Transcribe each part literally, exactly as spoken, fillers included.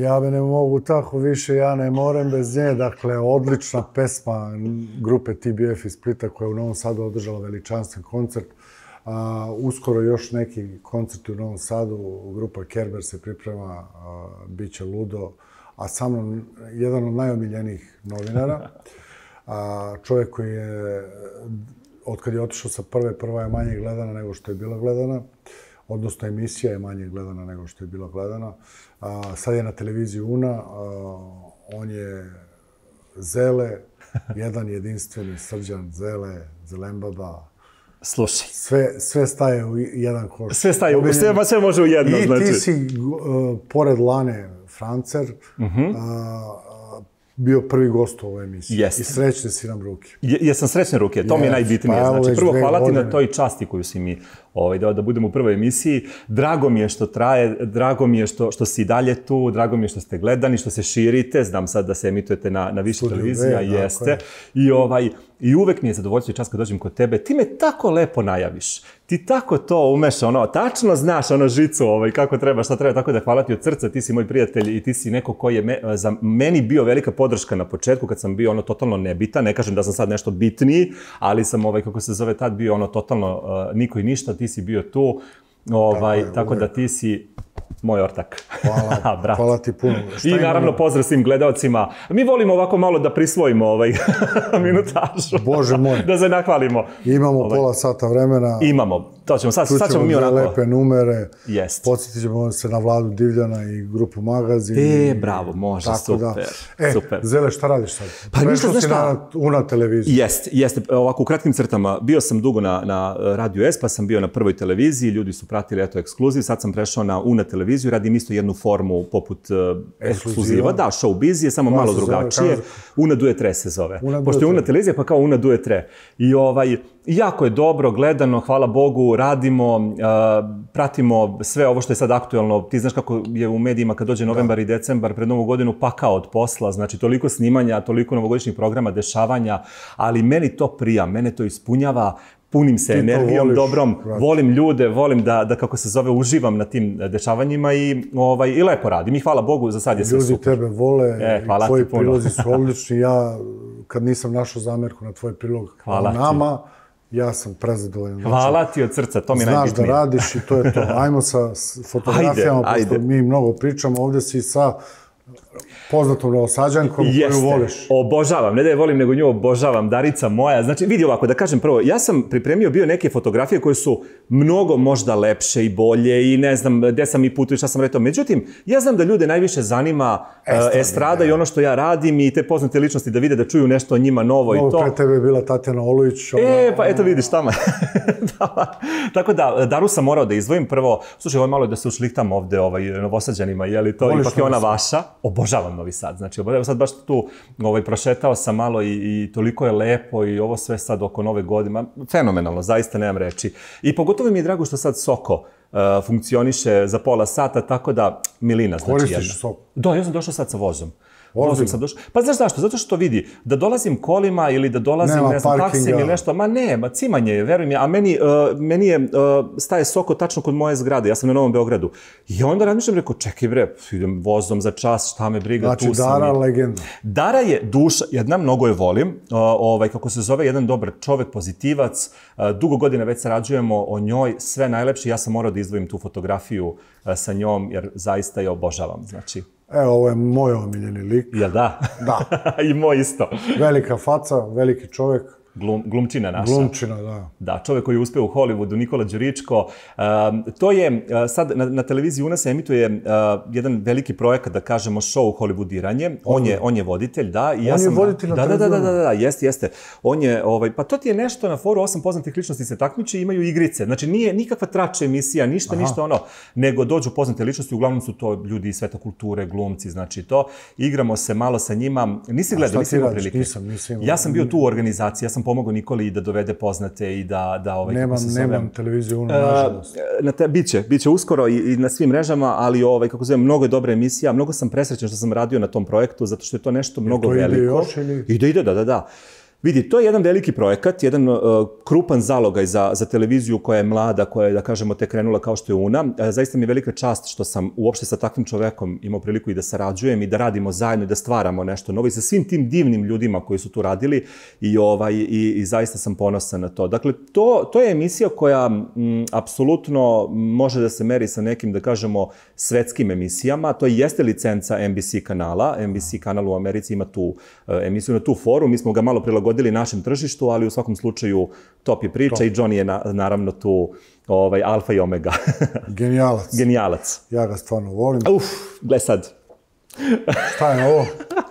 Ja me ne mogu tako više, ja ne morem bez nje. Dakle, odlična pesma grupe T B F iz Splita koja je u Novom Sadu održala veličanstven koncert. A, uskoro još neki koncerti u Novom Sadu. Grupa Kerber se priprema, a, bit će ludo. A sa mnom jedan od najomiljenijih novinara. A, čovjek koji je, otkad je otišao sa prve, prva je manje gledana nego što je bila gledana. Odnosno, emisija je manje gledana nego što je bila gledana. A, sad je na televiziji Una, a, on je Zele, jedan jedinstveni Srđan Zele, Zelembaba. Slušaj. Sve, sve staje u jedan koš. Sve staje, u, sve, sve može u jedno, I znači. ti si, uh, pored Lane Francer, Uh-huh. uh, bio prvi gost u ovoj emisiji. Jeste. I srećne si nam ruke. Je, jesam srećne ruke, to yes. mi je najbitnije. Pa, znači, prvo, hvala ti godine. na toj časti koju si mi ovaj, dao da budem u prvoj emisiji. Drago mi je što traje, drago mi je što, što si dalje tu, drago mi je što ste gledani, što se širite. Znam sad da se emitujete na, na više Studio televizija, B, jeste. I, ovaj, I uvek mi je zadovoljstvo i čast kad dođem kod tebe. Ti me tako lepo najaviš. Ti tako to umeš, ono, tačno znaš ono žicu, ovaj, kako treba, šta treba, tako da hvala ti od srca, ti si moj prijatelj i ti si neko koji je me, za meni bio velika podrška na početku kad sam bio ono totalno nebitan, ne kažem da sam sad nešto bitniji, ali sam, ovaj, kako se zove, tad bio ono totalno uh, niko i ništa, ti si bio tu, ovaj, tako, je, tako da ti si moj ortak. Hvala, hvala ti puno. Šta I naravno imamo? Pozdrav svim gledalcima. Mi volimo ovako malo da prisvojimo ovaj minutažu. Bože moj. Da se nahvalimo. Imamo ovaj. pola sata vremena. Imamo. To ćemo, sad, sad ćemo mi onako. lepe numere. Jest. Podsjetit ćemo se na Vladu Divljana i grupu Magazin. E, bravo, može, tako super. Da. E, super. Zele, šta radiš sad? Pa ništa, znaš šta? Na Una televiziju. Jest, jeste. Ovako, u kratkim crtama, bio sam dugo na, na Radio S, pa sam bio na prvoj televiziji, ljudi su pratili, eto, ekskluziv, sad sam prešao na Una televiziju, radim isto jednu formu poput uh, ekskluziva, da, showbiz je samo malo drugačije. Una Due Tre se zove. Pošto je Una televizija, pa kao Una Due Tre. I ovaj, jako je dobro gledano, hvala Bogu, radimo, uh, pratimo sve ovo što je sad aktuelno. Ti znaš kako je u medijima kad dođe novembar da. i decembar pred Novu godinu pakao od posla, znači toliko snimanja, toliko novogodišnjih programa, dešavanja, ali meni to prija, mene to ispunjava, punim se energijom voliš, dobrom, brate. Volim ljude, volim da, da, kako se zove, uživam na tim dešavanjima i, ovaj, i lepo radim. I hvala Bogu, za sad je sve ljudi super. Ljudi tebe vole, e, i tvoji prilozi su odlični. Ja, kad nisam našao zamjerku na tvoj prilog hvala nama, ti. Ja sam prezadovoljan. Hvala ti od srca, to mi je najbitnije. Znaš da radiš i to je to. Ajmo sa fotografijama, ajde, pošto ajde. mi mnogo pričamo. Ovdje si sa poznatom Novosađankom koju voliš. Obožavam, ne da je volim, nego nju obožavam, Darica moja. Znači, vidi ovako, da kažem prvo, ja sam pripremio bio neke fotografije koje su mnogo možda lepše i bolje i ne znam gde sam i putuju, šta sam rekao. Međutim, ja znam da ljude najviše zanima estrada, estrada i ono što ja radim i te poznate ličnosti da vide, da čuju nešto o njima novo Novo i to. Pre tebe je bila Tatjana Olujić. Ona... E, pa eto vidiš, tamo. Tako da, Daru sam morao da izdvojim prvo. Slušaj, ovo malo da se ušlihtam ovde ovaj, Novosađanima, je li to? Voliš ipak je ona vaša. Obožavam Novi Sad. Znači, evo sad baš tu ovaj, prošetao sam malo i, i toliko je lepo i ovo sve sad oko nove godine. Fenomenalno, zaista nemam reči. I pogotovo mi je drago što sad Soko uh, funkcioniše za pola sata, tako da milina. Znači, koristiš Soko? Da, ja sam došao sad sa vozom. Vozom sam došao. Pa znaš zašto? Zato što vidi, da dolazim kolima ili da dolazim, nema ne znam, parkinga. taksim ili nešto, ma ne, ma cimanje je, veruj mi, a meni, uh, meni je, uh, staje Soko tačno kod moje zgrade, ja sam na Novom Beogradu. I onda razmišljam, rekao, čekaj bre, idem vozom za čas, šta me briga, znači, tu sam. Dara, legenda. Dara je duša, jedna, mnogo je volim, uh, ovaj, kako se zove, jedan dobar čovek, pozitivac, uh, dugo godina već sarađujemo o njoj, sve najlepše, ja sam morao da izdvojim tu fotografiju uh, sa njom, jer zaista je obožavam, znači. Evo, ovo je moj omiljeni lik. Jel da? Da. I moj isto. Velika faca, veliki čovjek. Glum, glumčina naša. Glumčina, da. Da, čovjek koji je uspeo u Hollywoodu, Nikola Đuričko. Um, to je, uh, sad na, na televiziji u nas se emituje uh, jedan veliki projekat, da kažemo, show Hollywoodiranje. On je, on je voditelj, da. I on ja je sam, voditelj na da, da, da, televiziji? da, da, da, jeste, jeste. On je, ovaj, pa to ti je nešto na foru, osam poznatih ličnosti se takmiče i imaju igrice. Znači, nije nikakva trača emisija, ništa, Aha. ništa ono, nego dođu poznate ličnosti, uglavnom su to ljudi iz sveta kulture, glumci, znači to. Igramo se malo sa njima. Nisi gledao, nisi imao prilike. Nisam, nisam. Ja sam bio tu u organizaciji, ja sam pomogao Nikoli da dovede poznate i da... da ovaj, nemam, se nemam televiziju, ono, nažalost. Na te, biće, biće uskoro i, i na svim mrežama, ali ovaj, kako zovem, mnogo je dobra emisija, mnogo sam presrećen što sam radio na tom projektu, zato što je to nešto mnogo to veliko. Ide još ili? Ide, ide, da, da, da. Vidi, to je jedan veliki projekat, jedan uh, krupan zalogaj za, za televiziju koja je mlada, koja je, da kažemo, tek krenula kao što je Una. E, zaista mi je velika čast što sam uopšte sa takvim čovekom imao priliku i da sarađujem i da radimo zajedno i da stvaramo nešto novo i sa svim tim divnim ljudima koji su tu radili i, ovaj, i, i zaista sam ponosan na to. Dakle, to, to je emisija koja m, apsolutno može da se meri sa nekim, da kažemo, svetskim emisijama. To jeste licenca N B C kanala. N B C kanal u Americi ima tu uh, emisiju na tu foru. Mi smo ga malo prilagodili našem tržištu, ali u svakom slučaju top je priča top. I Johnny je na, naravno tu ovaj, alfa i omega. Genijalac. Genijalac. Ja ga stvarno volim. Uf, gle sad. Šta je ovo?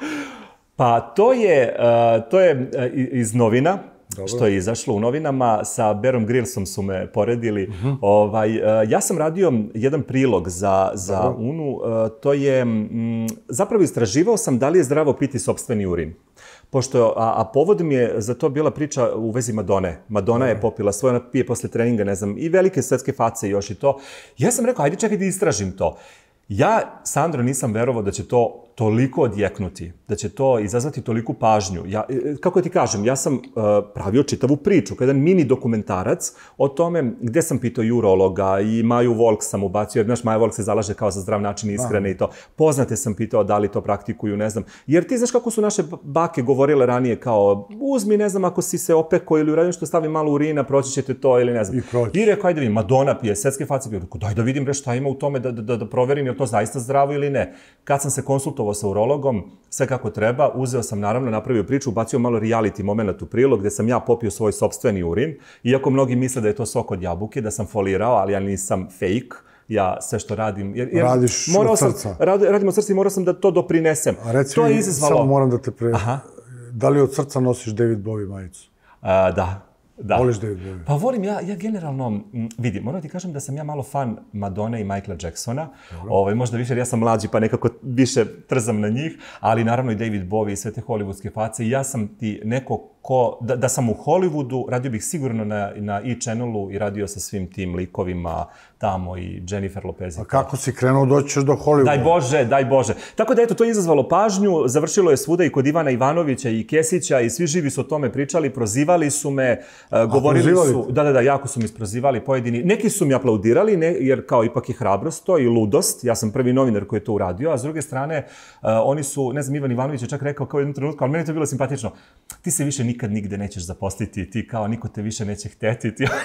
Pa to je, uh, to je uh, iz novina. Dobro. Što je izašlo u novinama, sa Bearom Grillsom su me poredili. Uh-huh. Ovaj, uh, ja sam radio jedan prilog za, za Unu, uh, to je, m, zapravo istraživao sam da li je zdravo piti sopstveni urin. Pošto, a, a povod mi je za to bila priča u vezi Madone. Madonna je popila svoje, ona pije posle treninga, ne znam, i velike svetske face još i to. Ja sam rekao, ajde čekaj da istražim to. Ja, Sandro, nisam verovao da će to toliko odjeknuti, da će to izazvati toliku pažnju. Ja, kako ti kažem, ja sam uh, pravio čitavu priču, kao jedan mini dokumentarac o tome gde sam pitao i urologa i Maju Volk sam ubacio, jer znaš, Maja Volk se zalaže kao za zdrav način ishrane i to. Poznate sam pitao da li to praktikuju, ne znam. Jer ti znaš kako su naše bake govorile ranije kao uzmi, ne znam, ako si se opekao ili uradio što stavi malo urina, proći ćete to ili ne znam. I, I rekao, ajde vidim, Madonna pije, svetske face pije. Rekao, daj da vidim bre šta ima u tome da, da, da proverim, je li to zaista zdravo ili ne. Kad sam se konsultovao sa urologom, sve kako treba, uzeo sam naravno, napravio priču, ubacio malo reality moment u prilog, gde sam ja popio svoj sopstveni urin, iako mnogi misle da je to sok od jabuke, da sam folirao, ali ja nisam fake, ja sve što radim... Jer, jer Radiš od srca. Rad, radim od srca i morao sam da to doprinesem. A reci to je mi, izazvalo... samo moram da te pre... Aha. Da li od srca nosiš David Bowie majicu? A, da. Da. Voliš David Bowie? Pa volim, ja, ja generalno, m, vidi, moram ti kažem da sam ja malo fan Madone i Michaela Jacksona, ovaj, možda više, jer ja sam mlađi pa nekako više trzam na njih, ali naravno i David Bowie i sve te hollywoodske face i ja sam ti neko ko, da, da sam u Hollywoodu, radio bih sigurno na, na E-Channelu i radio sa svim tim likovima tamo i Jennifer Lopez. A kako si krenuo, doćeš do Hollywooda? Daj Bože, daj Bože. Tako da eto, to je izazvalo pažnju, završilo je svuda i kod Ivana Ivanovića i Kesića i svi živi su o tome pričali, prozivali su me, uh, govorili su, da, da, da, jako su mi isprozivali pojedini. Neki su mi aplaudirali, ne, jer kao ipak je hrabrost to i ludost, ja sam prvi novinar koji je to uradio, a s druge strane, uh, oni su, ne znam, Ivan Ivanović je čak rekao kao jednu trenutku, ali meni to je bilo simpatično, ti se više nikad nigde nećeš zaposliti, ti kao niko te više neće hteti. Ti...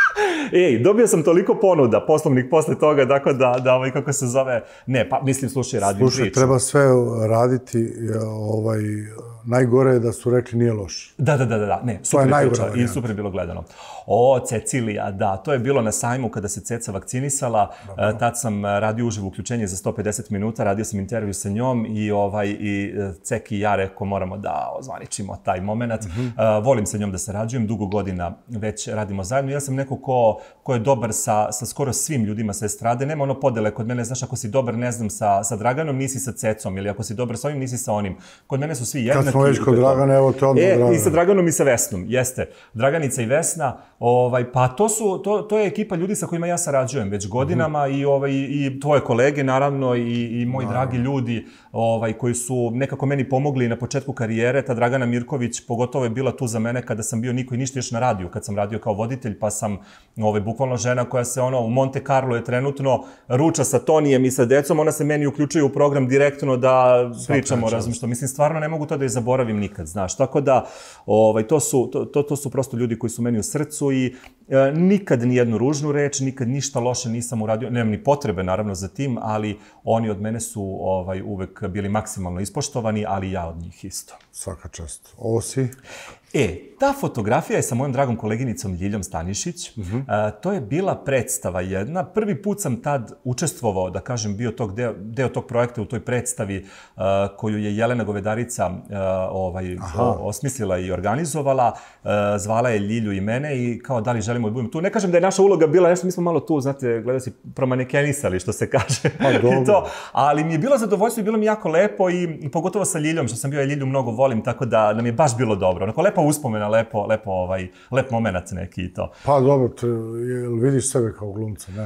Ej, dobio sam toliko ponuda poslovnih posle toga, tako da, da ovaj, kako se zove, ne, pa mislim, slušaj, radim priču. Slušaj, treba sve raditi, ovaj, najgore je da su rekli nije loš. Da, da, da, da, ne, super je priča i super je bilo gledano. O, Cecilija, da, to je bilo na sajmu kada se Ceca vakcinisala, uh, tad sam radio uživo uključenje za sto pedeset minuta, radio sam intervju sa njom i, ovaj, i Ceki i ja rekao moramo da ozvaničimo taj moment. Mm-hmm. Uh, volim sa njom da sarađujem, dugo godina već radimo zajedno. Ja sam neko ko, ko je dobar sa, sa skoro svim ljudima sa estrade, nema ono podele kod mene, znaš, ako si dobar, ne znam, sa, sa Draganom, nisi sa Cecom, ili ako si dobar sa ovim, nisi sa onim. Kod mene su svi jednaki. Kad smo već kod Dragana, evo te odmah e, Dragana. I sa Draganom i sa Vesnom, jeste. Draganica i Vesna, ovaj, pa to, su, to, to je ekipa ljudi sa kojima ja sarađujem već godinama mm-hmm. i, ovaj, i tvoje kolege, naravno, i, i moji naravno. dragi ljudi ovaj, koji su nekako meni pomogli na početku karijere. Ta Dragana Mirković pogotovo je bila tu za mene kada sam bio niko i ništa još na radiju, kad sam radio kao voditelj, pa sam ovaj, bukvalno žena koja se ono, u Monte Carlo je trenutno ruča sa Tonijem i sa decom, ona se meni uključuje u program direktno da pričamo, razum što. Mislim, stvarno ne mogu to da je zaboravim nikad, znaš. Tako da, ovaj, to, su, to, to, to su prosto ljudi koji su meni u srcu i e, nikad ni jednu ružnu reč, nikad ništa loše nisam uradio, nemam ni potrebe naravno za tim, ali oni od mene su ovaj, uvek bili maksimalno ispoštovani, ali ja od njih isto. Svaka čast. Ovo si? E, ta fotografija je sa mojom dragom koleginicom Ljiljom Stanišić. Uh-huh. A, to je bila predstava jedna. Prvi put sam tad učestvovao, da kažem, bio tog deo, deo tog projekta u toj predstavi a, koju je Jelena Govedarica a, ovaj, o, osmislila i organizovala. A, zvala je Ljilju i mene i kao da li želimo da budemo tu. Ne kažem da je naša uloga bila nešto, mi smo malo tu, znate, gledao si promanekenisali, što se kaže. Pa dobro. to. Ali mi je bilo zadovoljstvo i bilo mi jako lepo i, i pogotovo sa Ljiljom, što sam bio, ja Ljilju mnogo volim, tako da nam je baš bilo dobro. Onako lepo uspomena, lepo, lepo, ovaj, lep moment neki i to. Pa dobro, te, jel vidiš sebe kao glumca, ne?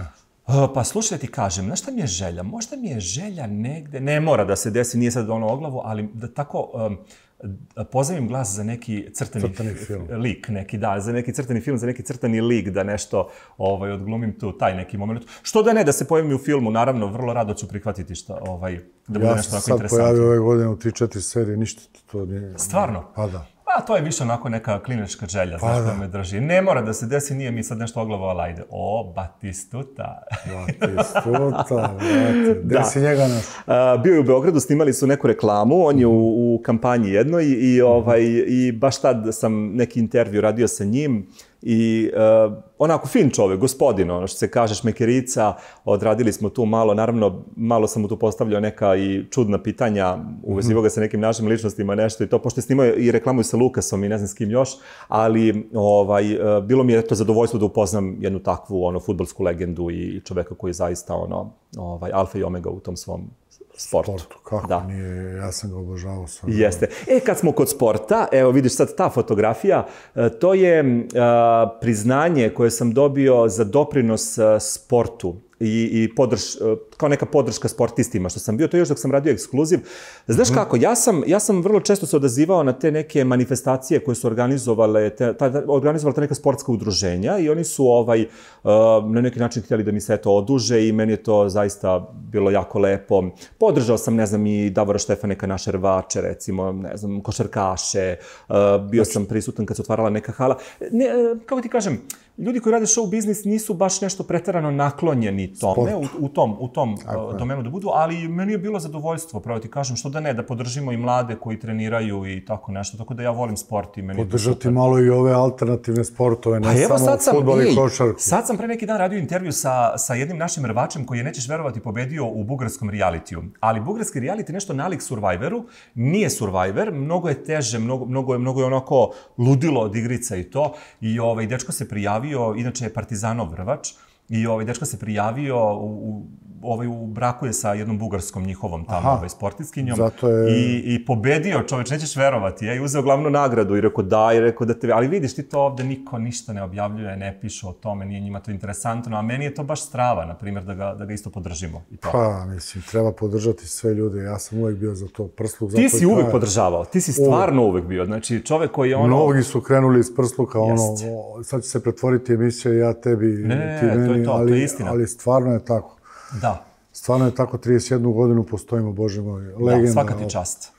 Pa slušaj, ti kažem, znaš šta mi je želja? Možda mi je želja negde, ne mora da se desi, nije sad ono oglavu, ali da tako um, pozavim glas za neki crtani, crtani film. lik, neki, da, za neki crtani film, za neki crtani lik, da nešto ovaj, odglumim tu, taj neki moment. Što da ne, da se pojavim u filmu, naravno, vrlo rado ću prihvatiti šta, ovaj, da bude ja nešto onako interesantno. interesantno. Ja sam sad pojavio ove godine u tri četiri serije, ništa to nije... Stvarno? Pa da. Pa, to je više onako neka klinička želja, znaš, koja me drži. Ne mora da se desi, nije mi sad nešto oglavo, ali ajde. O, Batistuta. Batistuta, brate. Gde si njega naš? Bio je u Beogradu, snimali su neku reklamu, on je u, u kampanji jednoj i, ovaj, i baš tad sam neki intervju radio sa njim. I uh, onako fin čovjek, gospodin, ono što se kaže, šmekerica, odradili smo tu malo, naravno malo sam mu tu postavljao neka i čudna pitanja, uvezivo ga sa nekim našim ličnostima, nešto i to, pošto je snimao i reklamuju sa Lukasom i ne znam s kim još, ali ovaj, uh, bilo mi je to zadovoljstvo da upoznam jednu takvu ono, fudbalsku legendu i čoveka koji je zaista ono, ovaj, alfa i omega u tom svom sportu. Sportu, kako da. Nije, ja sam ga obožavao. Jeste. E, kad smo kod sporta, evo vidiš sad ta fotografija, to je a, priznanje koje sam dobio za doprinos a, sportu i, i podrž, kao neka podrška sportistima što sam bio, to je još dok sam radio ekskluziv. Znaš mm-hmm. kako, ja sam, ja sam vrlo često se odazivao na te neke manifestacije koje su organizovale, te, ta, organizovala ta neka sportska udruženja i oni su ovaj, uh, na neki način htjeli da mi se to oduže i meni je to zaista bilo jako lepo. Podržao sam, ne znam, i Davora Štefaneka, naše rvače, recimo, ne znam, košarkaše, uh, bio znači... sam prisutan kad se otvarala neka hala. Ne, kako ti kažem, ljudi koji rade show biznis nisu baš nešto preterano naklonjeni tome, u, u tom, u tom uh, domenu da budu, ali meni je bilo zadovoljstvo, pravo ti kažem, što da ne, da podržimo i mlade koji treniraju i tako nešto, tako da ja volim sport i meni podržati je malo i ove alternativne sportove, ne pa samo fudbal i košarku. Sad sam pre neki dan radio intervju sa, sa jednim našim rvačem koji je, nećeš verovati, pobedio u bugarskom realitiju. Ali bugarski reality je nešto nalik Survivoru, nije Survivor, mnogo je teže, mnogo, mnogo, je, mnogo je onako ludilo od igrica i to. I ovaj, dečko se prijavio, inače je Partizanov rvač, i ovaj, dečko se prijavio, u, u, ovaj, u braku je sa jednom bugarskom njihovom tamo ovaj, sportiskinjom. Je... I, I pobedio čoveč, nećeš verovati, je, i uzeo glavnu nagradu i rekao da, i rekao da te... Ali vidiš ti to ovde, niko ništa ne objavljuje, ne piše o tome, nije njima to interesantno, a meni je to baš strava, na primjer, da ga, da ga isto podržimo. I to. Pa, mislim, treba podržati sve ljude, ja sam uvek bio za to prsluk. Ti si uvek podržavao, ti si stvarno uvek bio, znači čovek koji je ono... Mnogi su krenuli iz prsluka, ono, sad će se pretvoriti emisija ja tebi, ne, ti meni, to je to, ali, to je istina. ali stvarno je tako. Da. Stvarno je tako, trideset jednu godinu postojimo, Bože moj, legenda. Da, svaka ti čast.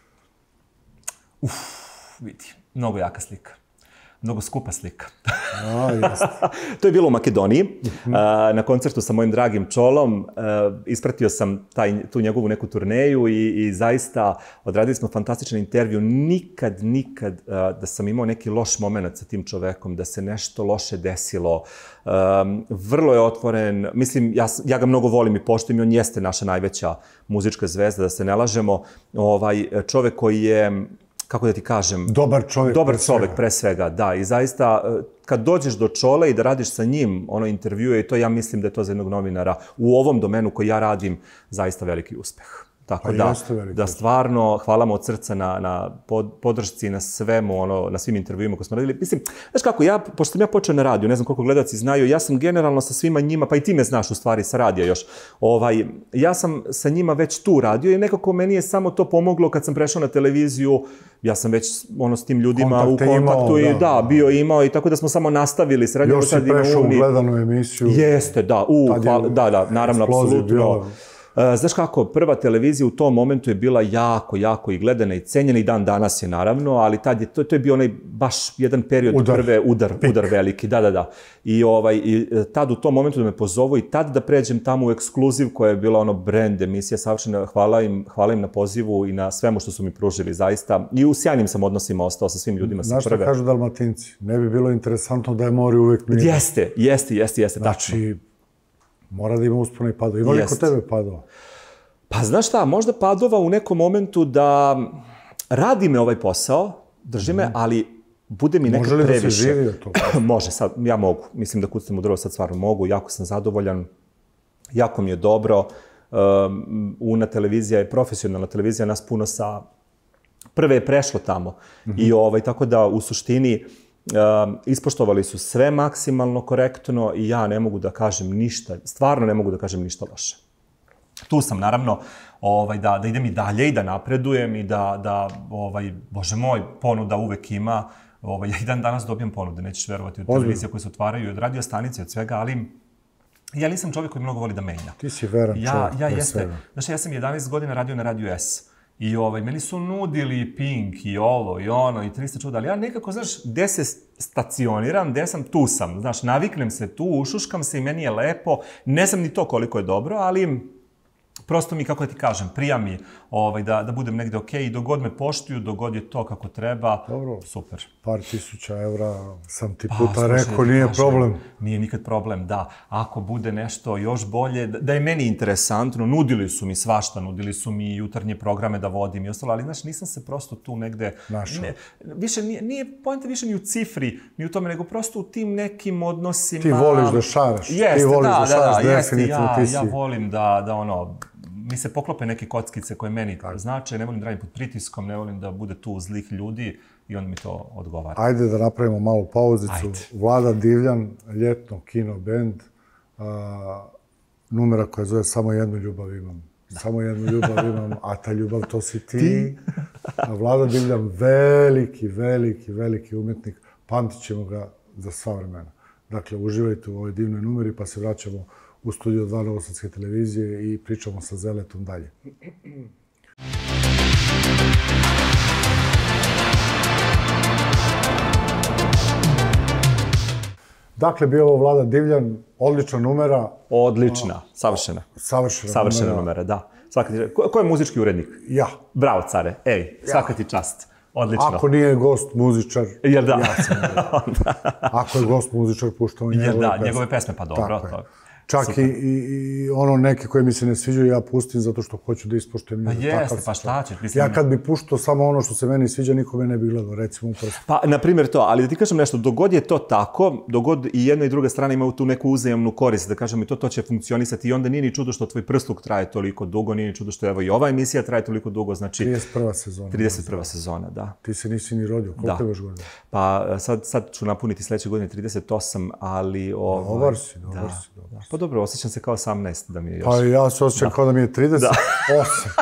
Uf, vidi, mnogo jaka slika. Mnogo skupa slika. A, jeste. To je bilo u Makedoniji, uh, na koncertu sa mojim dragim Čolom. Uh, ispratio sam taj, tu njegovu neku turneju i, i zaista odradili smo fantastičan intervju. Nikad, nikad uh, da sam imao neki loš moment sa tim čovekom, da se nešto loše desilo. Um, vrlo je otvoren, mislim, ja, ja ga mnogo volim i poštujem i on jeste naša najveća muzička zvezda, da se ne lažemo. Ovaj, čovek koji je, kako da ti kažem... Dobar čovjek. Dobar čovjek, pre svega, da. I zaista, kad dođeš do Čole i da radiš sa njim ono intervjue, i to ja mislim da je to za jednog novinara u ovom domenu koji ja radim, zaista veliki uspeh. Tako pa da, veliki. Da stvarno, hvala mu od srca na, na pod, podršci, na svemu, ono, na svim intervjuima koje smo radili. Mislim, znaš kako, ja, pošto sam ja počeo na radiju, ne znam koliko gledaci znaju, ja sam generalno sa svima njima, pa i ti me znaš u stvari sa radija još, ovaj, ja sam sa njima već tu radio i nekako meni je samo to pomoglo kad sam prešao na televiziju, ja sam već ono, s tim ljudima kontakte u kontaktu imao, i da, da, bio imao i tako da smo samo nastavili s radijom. Još si prešao u gledanu emisiju. Jeste, da, u, hvala, da, da, naravno, apsolutno. Znaš kako, prva televizija u tom momentu je bila jako, jako i gledana i cenjena i dan danas je naravno, ali tad je, to, to je bio onaj baš jedan period udar, prve, udar, pik. udar veliki, da, da, da. I, ovaj, i tad u tom momentu da me pozovu i tad da pređem tamo u ekskluziv koja je bila ono brand emisija, savršena, hvala im, hvala im na pozivu i na svemu što su mi pružili, zaista. I u sjajnim sam odnosima ostao sa svim ljudima sa prve. Znaš što kažu Dalmatinci? Ne bi bilo interesantno da je more uvek mir. Jeste, jeste, jeste, jeste, znači, tačno. Mora da ima uspona i padova. Ima li kod tebe padova? Pa znaš šta, možda padova u nekom momentu da radi me ovaj posao, drži me, mm. ali bude mi nekad previše. Može li da se živi od toga? Može, sad, ja mogu. Mislim da kucam u drvo sad stvarno mogu, jako sam zadovoljan, jako mi je dobro. Um, Una televizija je profesionalna televizija, nas puno sa... Prve je prešlo tamo. Mm-hmm. I ovaj, tako da u suštini ispoštovali su sve maksimalno korektno i ja ne mogu da kažem ništa, stvarno ne mogu da kažem ništa loše. Tu sam, naravno, ovaj, da, da idem i dalje i da napredujem i da, da ovaj, bože moj, ponuda uvek ima. Ovaj, ja i dan danas dobijem ponude, nećeš verovati, od televizije koje se otvaraju, od radio stanice, od svega, ali ja nisam čovjek koji mnogo voli da menja. Ti si veran čovjek, ja, ja pre jeste, svega. Znaš, ja sam jedanaest godina radio na Radio S. I ovaj, meni su nudili Pink i ovo i ono i trista čuda, ali ja nekako, znaš, gde se stacioniram, gde sam, tu sam. Znaš, naviknem se tu, ušuškam se i meni je lepo. Ne znam ni to koliko je dobro, ali prosto mi, kako da ti kažem, prija mi ovaj, da, da budem negde okej i dogod me poštuju, dogod je to kako treba, dobro, super. Par tisuća evra sam ti Pa, puta slušaj, rekao, nije kažem, problem. Nije nikad problem, da. Ako bude nešto još bolje, da, da je meni interesantno, nudili su mi svašta, nudili su mi jutarnje programe da vodim i ostalo, ali znaš, nisam se prosto tu negde... Našao. Ne, više nije, nije pojenta više ni u cifri, ni u tome, nego prosto u tim nekim odnosima... Ti voliš da šaraš. Jeste, ti voliš da, da šaraš, da, da, jeste, definitivno ja, ti si. ja volim da, da ono... Mi se poklope neke kockice koje meni znače, ne volim da radim pod pritiskom, ne volim da bude tu zlih ljudi i onda mi to odgovara. Ajde da napravimo malu pauzicu. Ajde. Vlada Divljan, ljetno kino bend, numera koja zove Samo jednu ljubav imam. Da. Samo jednu ljubav imam, a ta ljubav to si ti. ti? A Vlada Divljan, veliki, veliki, veliki umjetnik. Pamtit ćemo ga za sva vremena. Dakle, uživajte u ovoj divnoj numeri pa se vraćamo u studio dva Novosadske televizije i pričamo sa Zeletom dalje. Dakle, bio ovo Vlada Divljan, odlična numera. Odlična, savršena. Savršena, savršena numera, da. Svaka ti, ko, ko je muzički urednik? Ja. Bravo, care. Ej, svaka ti čast. Odlično. Ako nije gost muzičar, Jer da. ja sam. Ako je gost muzičar, puštamo njegove Jer da, pesme. njegove pesme, pa dobro. Tako to. Čak i, i, i ono neke koje mi se ne sviđaju, ja pustim zato što hoću da ispoštujem. Pa jeste, pa šta ćeš? Mislim... Ja kad bi puštao samo ono što se meni sviđa, nikome ne bi gledao, recimo u prstu. Pa, na primjer to, ali da ti kažem nešto, dogod je to tako, dogod i jedna i druga strana imaju tu neku uzajamnu korist, da kažem i to, to će funkcionisati i onda nije ni čudo što tvoj prsluk traje toliko dugo, nije ni čudo što evo i ova emisija traje toliko dugo, znači... trideset prva sezona. trideset prva sezona, da. Ti se nisi ni rodio, koliko imaš godina? Pa sad, sad ću napuniti sledeće godine trideset osam, ali... Ovaj, dobar si, dobar da, si, dobar si. Pa dobro, osjećam se kao osamnaest da mi je još... Pa ja se osjećam da. Kao da mi je trideset osam.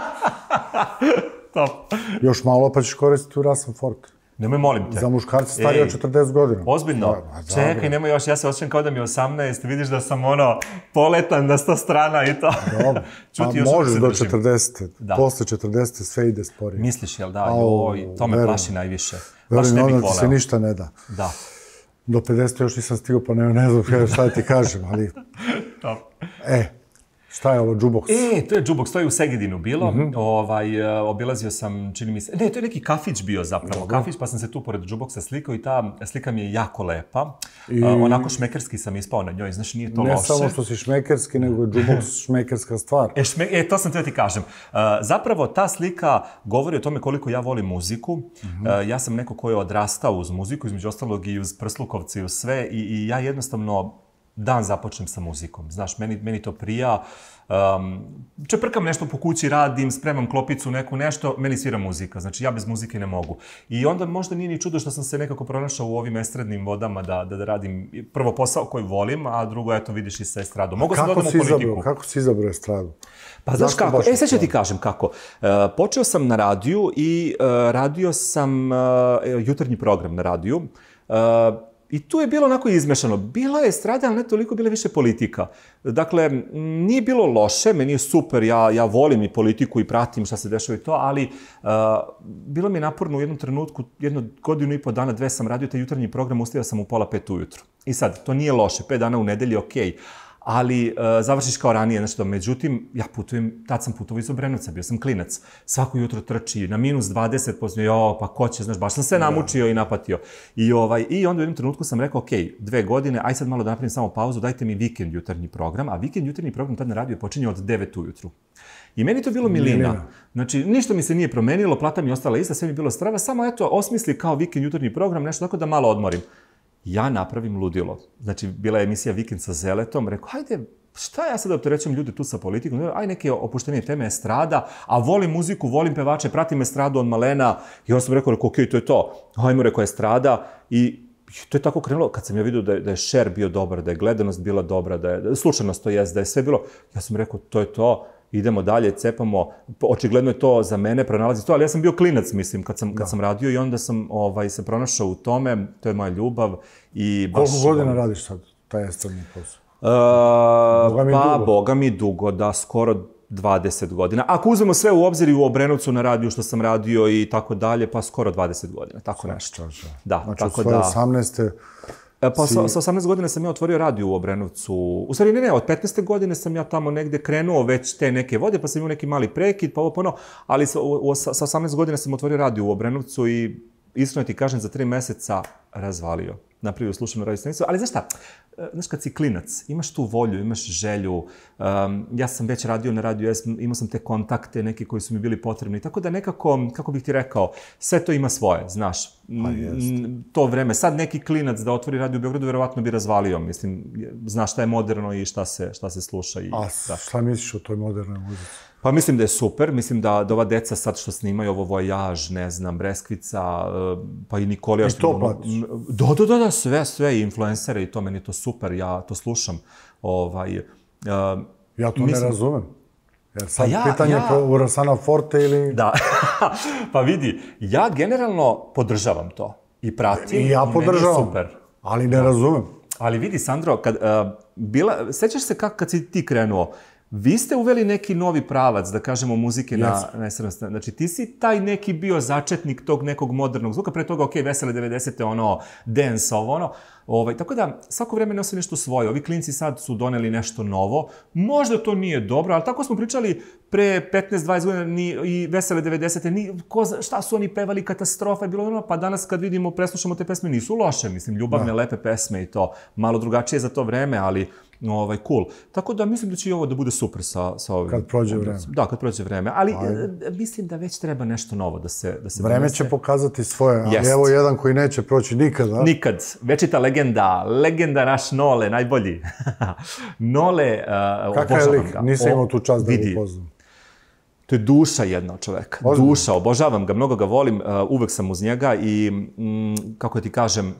Top. Još malo pa ćeš koristiti u Rasan Forte. Nemoj, molim te. Za muškarca starije od četrdeset godina. Ozbiljno? Da, čekaj, nemoj još, ja se osjećam kao da mi je osamnaest, vidiš da sam ono poletan na sto strana i to. Dobro, Čuti, pa možeš do četrdesete. Da. Posle četrdesete sve ide sporije. Misliš, jel da? Joj, to me verujem. Plaši najviše. Baš verujem, ne bih onda voleo. Ti se ništa ne da. Da. Do pedesete još nisam stigao, pa ne, ne znam šta da ti kažem, ali... Top. E, šta je ovo, Jukebox? E, to je Jukebox, to je u Segedinu bilo. Mm-hmm. ovaj, obilazio sam, čini mi se... Ne, to je neki kafić bio zapravo. Dobro. Kafić, pa sam se tu pored Jukeboxa slikao i ta slika mi je jako lepa. I... Uh, onako šmekerski sam ispao na njoj, znaš, nije to ne loše. Ne samo što si šmekerski, nego je Jukebox šmekerska stvar. E, šme... e, to sam te ti kažem. Uh, zapravo, ta slika govori o tome koliko ja volim muziku. Mm-hmm. Uh, ja sam neko ko je odrastao uz muziku, između ostalog i uz prslukovce i uz sve. I, i ja jednostavno... dan započnem sa muzikom. Znaš, meni, meni to prija. Um, čeprkam nešto po kući, radim, spremam klopicu, neku nešto, meni svira muzika. Znači, ja bez muzike ne mogu. I onda možda nije ni čudo što sam se nekako pronašao u ovim estradnim vodama da, da, da radim prvo posao koji volim, a drugo, eto, vidiš i sa estradom. Mogu sam da odam u politiku. Izabrao, kako si izabrao estradu? Pa znaš kako? E, sad ću ti kažem kako. Uh, počeo sam na radiju i uh, radio sam uh, jutarnji program na radiju. Uh, I tu je bilo onako izmešano. Bila je estrada, ali ne toliko, bila je više politika. Dakle, nije bilo loše, meni je super, ja, ja volim i politiku i pratim šta se dešava i to, ali uh, bilo mi je naporno u jednom trenutku, jednu godinu i po dana, dve sam radio taj jutarnji program, ustavio sam u pola pet ujutru. I sad, to nije loše, pet dana u nedelji, okej. Ali uh, završiš kao ranije nešto. Međutim, ja putujem, tad sam putovao iz Obrenovca, bio sam klinac. Svako jutro trči na minus dvadeset, poznio, jo, pa ko će, znaš, baš sam se namučio i napatio. I, ovaj, i onda u jednom trenutku sam rekao, ok, dve godine, aj sad malo da napravim samo pauzu, dajte mi vikend jutarnji program, a vikend jutarnji program tad na radiju je počinje od devet ujutru. I meni to bilo milina. milina. Znači, ništa mi se nije promenilo, plata mi je ostala ista, sve mi je bilo strava, samo eto, osmisli kao vikend jutarnji program, nešto tako da malo odmorim. Ja napravim ludilo. Znači, bila je emisija Vikend sa Zeletom. Rekao, hajde, šta ja sad opterećujem ljude tu sa politikom? Aj neke opuštenije teme estrada, a volim muziku, volim pevače, pratim estradu od malena. I onda sam rekao, rekao, okej, to je to. Hajmo, rekao, estrada. I to je tako krenulo, kad sam ja vidio da je, da je share bio dobar, da je gledanost bila dobra, da je, da je slučajnost to jest, da je sve bilo, ja sam rekao, to je to, idemo dalje, cepamo, očigledno je to za mene, pronalazi to, ali ja sam bio klinac, mislim, kad sam, kad sam radio i onda sam ovaj, se pronašao u tome, to je moja ljubav i baš... Koliko godina radiš sad, taj estradni posao? Uh, boga mi pa, dugo. Boga mi dugo, da, skoro dvadeset godina. Ako uzmemo sve u obzir i u Obrenovcu na radiju što sam radio i tako dalje, pa skoro dvadeset godina, tako nešto. Da, znači, tako od svoje da... osamnaeste Pa si... sa, sa osamnaest godina sam ja otvorio radio u Obrenovcu. U stvari, ne, ne, od petnaeste godine sam ja tamo negde krenuo već te neke vode, pa sam imao neki mali prekid, pa ovo pa ono, ali sa, u, sa osamnaest godina sam otvorio radio u Obrenovcu i iskreno ti kažem, za tri meseca razvalio. Napravio slušanu radio stanicu, ali znaš šta, znaš kad si klinac, imaš tu volju, imaš želju, um, ja sam već radio na Radio S, imao sam te kontakte, neki koji su mi bili potrebni, tako da nekako, kako bih ti rekao, sve to ima svoje, znaš, pa to vreme. Sad neki klinac da otvori radio u Beogradu, verovatno bi razvalio, mislim, znaš šta je moderno i šta se, šta se sluša. I, A da. šta misliš o toj modernoj muzici? Pa mislim da je super, mislim da, da ova deca sad što snimaju ovo Vojaž, ne znam, Breskvica, pa i Nikolija... I to platiš? Da, da, da, da, sve, sve, i influencere i to, meni je to super, ja to slušam. Ovaj, uh, ja to mislim, ne razumem. Jer sad pa ja, pitanje ja, kao Urasana Forte ili... Da, pa vidi, ja generalno podržavam to i pratim. I ja podržavam, super. ali ne razumem. Ali vidi, Sandro, kad, uh, bila, sećaš se kako kad si ti krenuo, vi ste uveli neki novi pravac, da kažemo, muzike yes. na, na es er em. Znači, ti si taj neki bio začetnik tog nekog modernog zvuka, pre toga, ok, vesele devedesete, ono, dance, ovo, ono. Ovaj, tako da, svako vreme nosi nešto svoje. Ovi klinci sad su doneli nešto novo. Možda to nije dobro, ali tako smo pričali pre petnaest dvadeset godina ni, i vesele devedesete. Ni, ko, šta su oni pevali, katastrofa je bilo ono, pa danas kad vidimo, preslušamo te pesme, nisu loše. Mislim, ljubavne, da. lepe pesme i to. Malo drugačije za to vreme, ali ovaj, cool. Tako da mislim da će i ovo da bude super sa, sa ovim. Kad prođe vreme. Da, kad prođe vreme. Ali Ajde. mislim da već treba nešto novo da se da se Vreme donese. će pokazati svoje, ali Jest. evo jedan koji neće proći nikada. Nikad. Večita legenda. Legenda naš Nole, najbolji. Nole, uh, Kakav je lik? Ga. Nisam imao tu čast da ga upoznam. To je duša jedna od čoveka. Ozbiljno. Duša, obožavam ga, mnogo ga volim, uh, uvek sam uz njega i, mm, kako ti kažem,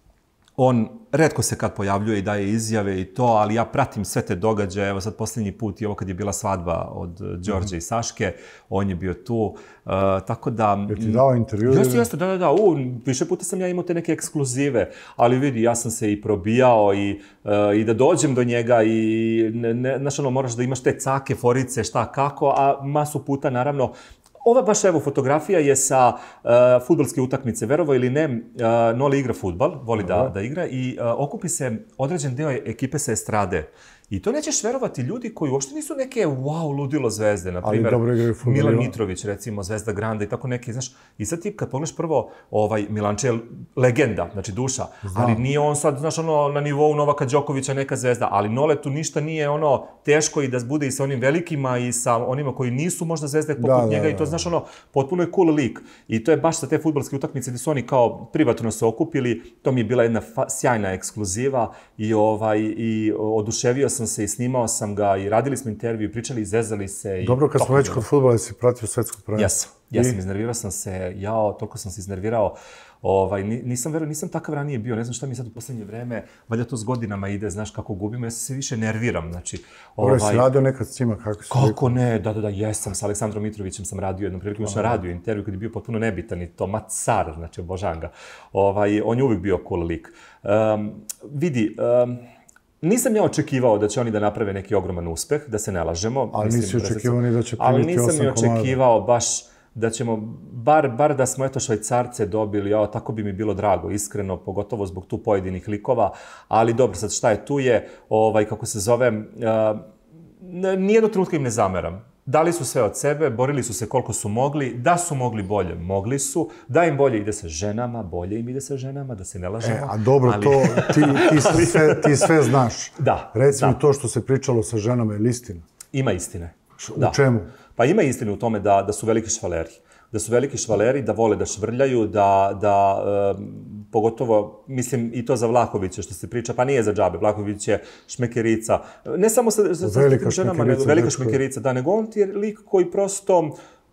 on retko se kad pojavljuje i daje izjave i to, ali ja pratim sve te događaje. Evo sad posljednji put i ovo kad je bila svadba od Đorđe mm-hmm. i Saške, on je bio tu. Uh, tako da... Je ti dao intervju? Jeste, jeste, da, da, da. U, više puta sam ja imao te neke ekskluzive, ali vidi, ja sam se i probijao i, uh, i da dođem do njega i, ne, ne, znaš ono, moraš da imaš te cake, forice, šta, kako, a masu puta, naravno, ova baš evo fotografija je sa uh, fudbalske utakmice, verovo ili ne, uh, Nole igra fudbal, voli da, da igra i uh, okupi se određen deo ekipe sa estrade. I to nećeš verovati, ljudi koji uopšte nisu neke wow, ludilo zvezde, na primjer Milan Mitrović, recimo, Zvezda Granda i tako neki, znaš. I sad ti kad pogledaš prvo, ovaj, Milanče je legenda, znači duša, Znam. ali nije on sad, znaš, ono, na nivou Novaka Đokovića neka zvezda, ali Nole tu ništa nije ono teško i da bude i sa onim velikima i sa onima koji nisu možda zvezde poput da, njega da, da. i to, znaš, ono, potpuno je cool lik. I to je baš sa te fudbalske utakmice gdje su oni kao privatno se okupili, to mi je bila jedna fa- sjajna ekskluziva i, ovaj, i oduševio sam se i snimao sam ga i radili smo intervju, pričali i zezali se. I dobro, kad smo već kod fudbala, si pratio svetsko prvenstvo. Jesam, jesam, iznervirao sam se, jao, toliko sam se iznervirao. Ovaj, nisam, vero, nisam takav ranije bio, ne znam šta mi sad u posljednje vreme, valjda to s godinama ide, znaš kako gubim, ja se više nerviram, znači... Ovaj, si radio nekad s njima, kako si... Kako ne, da, da, da, jesam, sa Aleksandrom Mitrovićem sam radio jednom priliku, još na radio intervju kad je bio potpuno nebitan i to car, znači obožavam ga. Ovaj, on je uvijek bio cool lik. Um, vidi, um, nisam ja očekivao da će oni da naprave neki ogroman uspeh, da se ne lažemo. Ali mislim, nisi očekivao ni da će primiti ali nisam ni očekivao komada. baš da ćemo, bar, bar da smo eto Švajcarce dobili, ja, tako bi mi bilo drago, iskreno, pogotovo zbog tu pojedinih likova, ali dobro, sad šta je tu je, ovaj, kako se zove, uh, nijedno trenutka im ne zameram. Dali su sve od sebe, borili su se koliko su mogli, da su mogli bolje, mogli su, da im bolje ide sa ženama, bolje im ide sa ženama, da se ne lažemo. E, a dobro, ali... to ti, ti, sve, ti sve znaš. Da. Recimo da. to što se pričalo sa ženama je istina. Ima istine. U da. čemu? Pa ima istine u tome da, da su veliki švaleri. Da su veliki švaleri, da vole da švrljaju, da, da e, pogotovo, mislim, i to za Vlahovića što se priča, pa nije za džabe, Vlahović je šmekerica. Ne samo sa, sa, sa ženama, nego velika šmekerica, da, nego on ti je lik koji prosto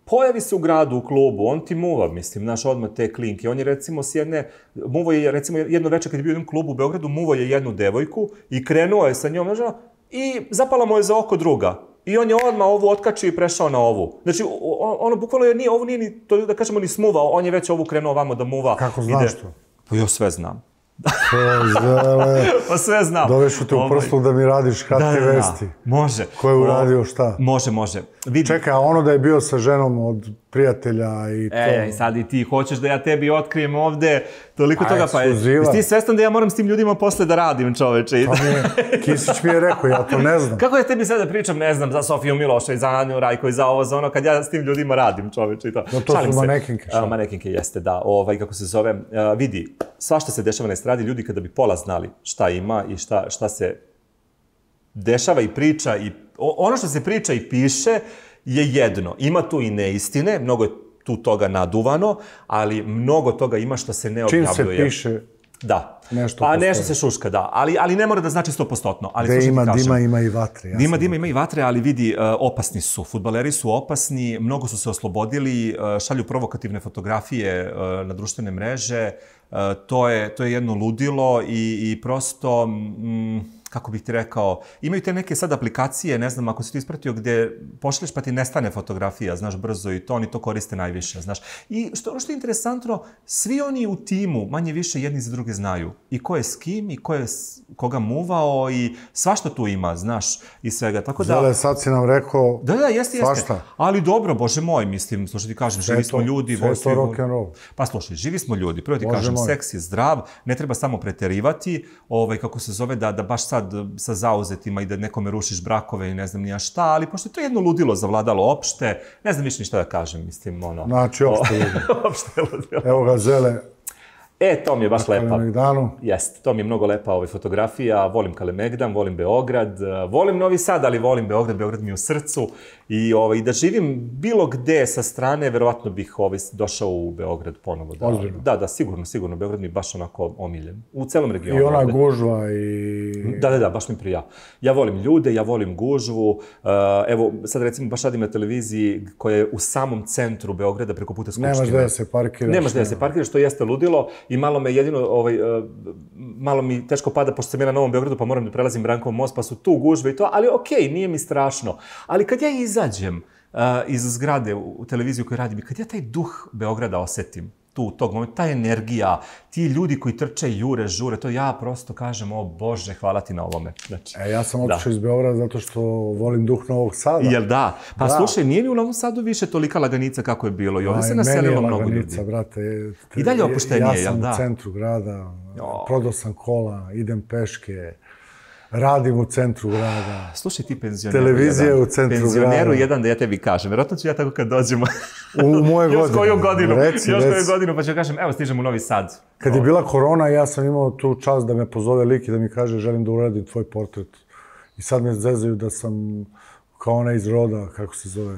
pojavi se u gradu, u klubu, on ti muva, mislim, znaš, odmah te klinke. On je, recimo, s jedne, muvo je, recimo, jedno večer kad je bio u jednom klubu u Beogradu, muvo je jednu devojku i krenuo je sa njom, znaš, i zapala mu je za oko druga. I on je odmah ovu otkačio i prešao na ovu. Znači, ono, bukvalno je, nije, ovo nije ni, to da kažemo, ni smuvao, on je već ovu krenuo ovamo da muva. Kako znaš to? Pa ja sve znam. Zele. Pa sve znam. Dovešu te u prslu da mi radiš H T vesti. Može. Ko je uradio šta? Može, može. Vidi. Čekaj, a ono da je bio sa ženom od prijatelja i to... Ej, sad i ti hoćeš da ja tebi otkrijem ovde toliko a, toga, pa je... Ekskluziva. Ti svestan da ja moram s tim ljudima posle da radim, čoveče. Pa mi je, Kisić mi je rekao, ja to ne znam. Kako ja tebi sad da pričam, ne znam, za Sofiju Milošević, za Anju Rajković, za ovo, za ono, kad ja s tim ljudima radim, čoveče i to. No to Šalim su se. manekinke, šta? A, manekinke jeste, da. Ovaj, kako se zove, a, vidi, svašta se dešava na estradi, ljudi kada bi pola znali šta ima i šta, šta se dešava i priča i o, ono što se priča i piše je jedno. Ima tu i neistine, mnogo je tu toga naduvano, ali mnogo toga ima što se ne objavljuje. Čim se piše... Da. Nešto pa postoje. nešto se šuška, da. Ali, ali ne mora da znači sto posto. Ali gde ima dima, ima i vatre. Ja ima dima, ima i vatre, ali vidi, uh, opasni su. Fudbaleri su opasni, mnogo su se oslobodili, uh, šalju provokativne fotografije uh, na društvene mreže. Uh, to, je, to je jedno ludilo i, i prosto... Mm, kako bih ti rekao, imaju te neke sad aplikacije, ne znam, ako si ti ispratio, gde pošleš pa ti nestane fotografija, znaš, brzo i to, oni to koriste najviše, znaš. I što, ono što je interesantno, svi oni u timu, manje više jedni za druge znaju. I ko je s kim, i ko je s, koga muvao, i svašta tu ima, znaš, i svega. Tako da... Zale, sad si nam rekao... Da, da, jeste, jeste. Svašta. Ali dobro, bože moj, mislim, slušaj ti kažem, sve živi smo to, ljudi... Sve je to rock'n'roll. Pa slušaj, živi smo ljudi, prvo ti Bože kažem, moj. seks je zdrav, ne treba samo preterivati, ovaj, kako se zove, da, da baš sad sa zauzetima i da nekome rušiš brakove i ne znam nija šta, ali pošto je to jedno ludilo zavladalo opšte, ne znam više ni šta da kažem, mislim, ono... Znači, opšte ludilo. Opšte ludilo. Evo ga, Zele. E, to mi je baš lepa. Kalemegdanu. Jeste, to mi je mnogo lepa ovaj, fotografija. Volim Kalemegdan, volim Beograd, volim Novi Sad, ali volim Beograd, Beograd mi je u srcu. I ovaj, da živim bilo gde sa strane, verovatno bih ovaj, došao u Beograd ponovo. Da, Ozbiljno? Da, da, sigurno, sigurno. Beograd mi je baš onako omiljen. U celom regionu. I ona ovde. gužva i... Da, da, da, baš mi prija. Ja volim ljude, ja volim gužvu. Uh, evo, sad recimo baš radim na televiziji koja je u samom centru Beograda preko puta Skupštine. Nemaš da se parkiraš. Nemaš da se parkiraš, to jeste ludilo. I malo me jedino, ovaj, uh, malo mi teško pada, pošto sam ja na Novom Beogradu, pa moram da prelazim Brankov most, pa su tu gužve i to, ali okej, okay, nije mi strašno. Ali kad ja izađem uh, iz zgrade u televiziju koju radim i kad ja taj duh Beograda osetim, tu, tog momenta, ta energija, ti ljudi koji trče, jure, žure, to ja prosto kažem, o Bože, hvala ti na ovome. Znači, E, ja sam otišao iz Beograda zato što volim duh Novog Sada. jel da? Pa Da. slušaj, nije mi u Novom Sadu više tolika laganica kako je bilo i ovdje se Aj, naselilo meni je mnogo laganica, ljudi. brate. Te- I dalje opuštenije, ja jel sam da? u centru grada, Jo. prodao sam kola, idem peške, radim u centru grada. Slušaj ti penzioneru Televizija jedan. u centru Penzioneru grada. jedan da ja tebi kažem. Vjerojatno ću ja tako kad dođemo. U, u moje godine. Još koju godinu. Reci, još reci. koju godinu pa ću kažem, evo stižem u Novi Sad. Kad je bila korona, ja sam imao tu čast da me pozove lik i da mi kaže želim da uradim tvoj portret. I sad me zezaju da sam kao ona iz Roda, kako se zove,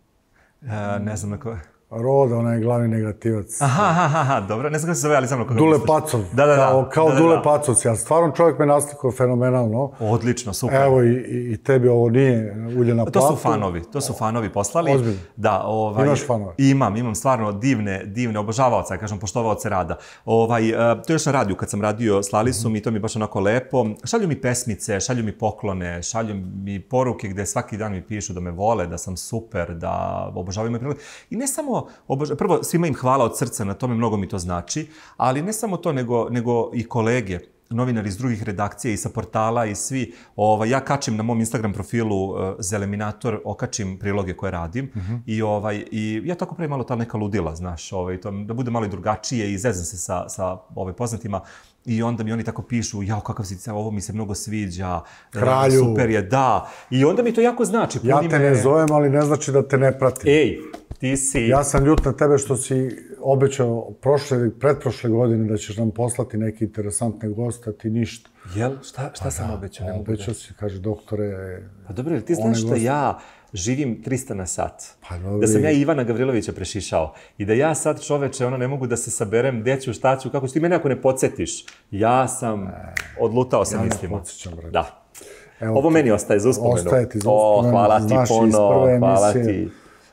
E, ne znam na ko... Roda, onaj glavni negativac. Aha, aha, aha, dobro. Ne znam kako se zove, ali znam na koga Dule misliš. Pacov. Da, da, da. Kao, kao da, da, Dule da. Pacovci. Ja stvarno čovjek me naslikao fenomenalno. Odlično, super. Evo i, i, i tebi ovo nije ulje na To platu. su fanovi, to su fanovi poslali. Ozbiljno? Da, ovaj, Imaš fanove? Imam, imam stvarno divne, divne obožavaoce, kažem, poštovaoce rada. Ovaj, uh, to je još na radiju, kad sam radio, slali su mi, to mi je baš onako lepo. Šalju mi pesmice, šalju mi poklone, šalju mi poruke gde svaki dan mi pišu da me vole, da sam super, da obožavaju me prilike. I ne samo, obožavaju, prvo, svima im hvala od srca, na tome mnogo mi to znači, ali ne samo to, nego, nego i kolege, novinari iz drugih redakcija i sa portala i svi. Ovaj, ja kačim na mom Instagram profilu uh, Zeleminator, okačim priloge koje radim uh-huh. i, ovaj, i ja tako pravim malo ta neka ludila, znaš, ovaj, to, da bude malo i drugačije i zezam se sa, sa ovaj, poznatima. I onda mi oni tako pišu, jao, kakav si, ovo mi se mnogo sviđa, Kralju. super je, da. I onda mi to jako znači. Ja puni te me- ne zovem, ali ne znači da te ne pratim. Ej, ti si... Ja sam ljut na tebe što si obećao prošle ili pretprošle godine da ćeš nam poslati neki interesantne goste, a ti ništa. Jel? Šta, šta sam obećao? Ne mogu da- Obećao si, kaže, doktore... Pa dobro, jel ti one znaš da goste- ja živim trista na sat? Pa dobro. Da sam ja Ivana Gavrilovića prešišao. I da ja sad, čoveče, ono, ne mogu da se saberem, gde ću, šta ću, kako ću ti mene ako ne podsjetiš. Ja sam odlutao sa ja ne mislima. podsjećam, brate. Da. Evo Ovo ti- meni ostaje za uspomenu. Ostaje ti za O, uspomenu, hvala ti znaš iz puno, prve hvala emisije. ti.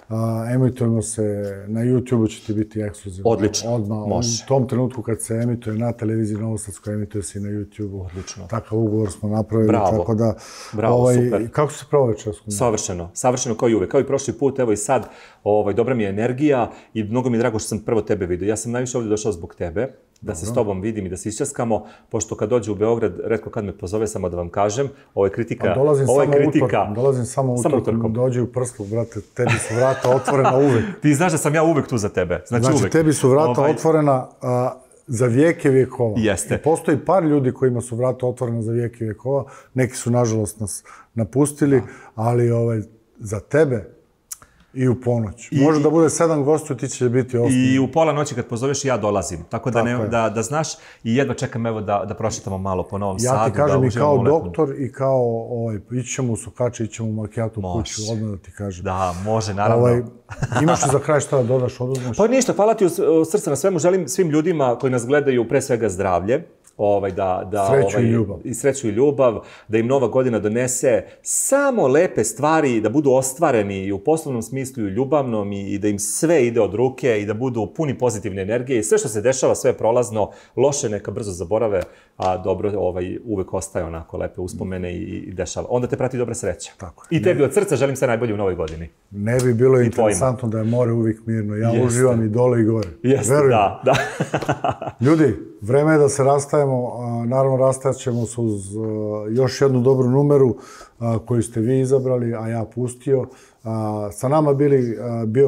emitujemo se, na YouTube-u će ti biti ekskluzivno. Odlično, Odmah, može. u tom trenutku kad se emituje na televiziji Novosadskoj, emituje se i na YouTube-u. Odlično. Takav ugovor smo napravili. Bravo, tako da, bravo, ovaj, super. Kako se pravo večer? Savršeno, savršeno kao i uvek, kao i prošli put, evo i sad, ovaj, dobra mi je energija i mnogo mi je drago što sam prvo tebe vidio. Ja sam najviše ovdje došao zbog tebe, da se s tobom vidim i da se išćaskamo, pošto kad dođe u Beograd, retko kad me pozove, samo da vam kažem, ovo je kritika, ovo je kritika. Dolazim samo utorkom, dođi u Prsluk, brate, tebi su vrata otvorena uvek. Ti znaš da sam ja uvek tu za tebe, znači, znači uvek. Tebi su vrata ovaj... otvorena a, za vijeke vjekova. Jeste. I postoji par ljudi kojima su vrata otvorena za vijeke vjekova, neki su nažalost nas napustili, ali ovaj, za tebe i u ponoć. I, Može da bude sedam gostiju, ti će biti osmi. I u pola noći kad pozoveš ja dolazim. Tako da, Tako ne, da, da znaš i jedva čekam evo da, da prošetamo malo po Novom ja Sadu. Ja ti kažem da i kao doktor i kao ovaj, ići ćemo u Sokače, ići ćemo u Makijatu kuću, odmah da ti kažem. Da, može, naravno. Ovaj, imaš li za kraj šta da dodaš, oduzmeš? Pa ništa, hvala ti u srca na svemu. Želim svim ljudima koji nas gledaju pre svega zdravlje. Ovaj, da, da, sreću ovaj, i ljubav. I sreću i ljubav, da im nova godina donese samo lepe stvari, da budu ostvareni i u poslovnom smislu i u ljubavnom i, i da im sve ide od ruke i da budu puni pozitivne energije i sve što se dešava, sve je prolazno, loše neka brzo zaborave, a dobro ovaj, uvek ostaje onako lepe uspomene i, i dešava. Onda te prati dobra sreća. Tako. I tebi od srca želim sve najbolje u novoj godini. Ne bi bilo I interesantno tvojima. Da je more uvijek mirno. Ja Jeste. Uživam i dole i gore. Jeste, Verujem. da. da. Ljudi, vreme je da se rastajemo. Naravno, rastajat ćemo se uz još jednu dobru numeru koju ste vi izabrali, a ja pustio. Sa nama bili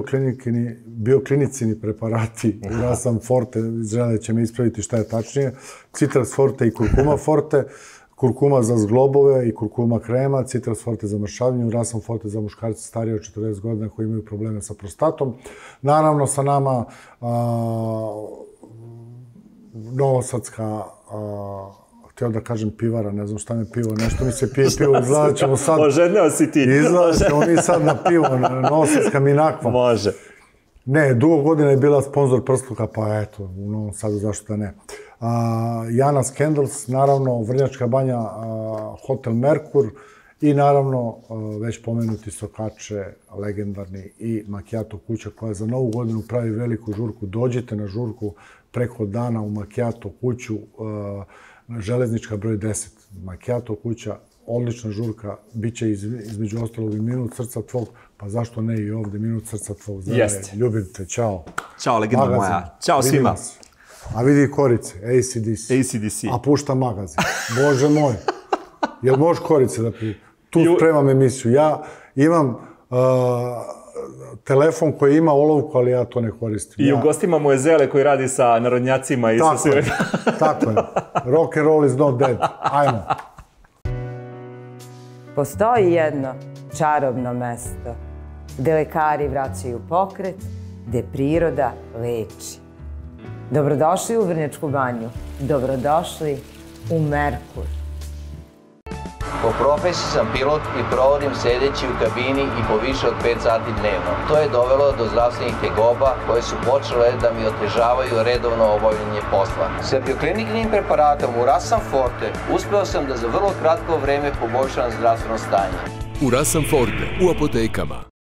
bioklinicini preparati Urasam Forte, žele će mi ispraviti šta je tačnije, Citras Forte i Kurkuma Forte, kurkuma za zglobove i kurkuma krema, Citras Forte za mršavljenje, Urasam Forte za muškarce starije od četrdeset godina koji imaju probleme sa prostatom. Naravno, sa nama novosadska, htio da kažem pivara, ne znam šta mi je pivo, nešto mi se pije pivo, izgledat ćemo sad... Oženeo si ti. Izgledat ćemo mi sad na pivo, novosadska Minakva. Može. Ne, dugo godina je bila sponsor Prstluka, pa eto, u Novom Sadu zašto da ne. Janas Candles, naravno, Vrnjačka banja, Hotel Merkur i naravno već pomenuti Sokače, legendarni i Makijato kuća koja za novu godinu pravi veliku žurku. Dođite na žurku preko dana u Makijato kuću, železnička broj deset. Makijato kuća, odlična žurka, bit će između ostalog i minut srca tvog, pa zašto ne i ovdje minut srca tvog. Jeste. Ljubim te, čao. Ćao, legenda moja. Ćao svima. A vidi korice, A C D C. A C D C. A pušta magazin. Bože moj. Jel možeš korice da pri... Tu spremam emisiju. Ja imam telefon koji ima olovku, ali ja to ne koristim. I u gostima mu je Zele koji radi sa narodnjacima i sa svime. Tako je. Rock and roll is not dead. Ajmo. Postoji jedno čarobno mesto gde lekari vraćaju pokret, gde priroda leči. Dobrodošli u Vrnjačku banju. Dobrodošli u Merkur. Po profesiji sam pilot i provodim sedeći u kabini i po više od pet sati dnevno. To je dovelo do zdravstvenih tegoba koje su počele da mi otežavaju redovno obavljanje posla. Sa bioklinikinim preparatom Urasam Forte uspeo sam da za vrlo kratko vreme poboljšam zdravstveno stanje. Urasam Forte u apotekama.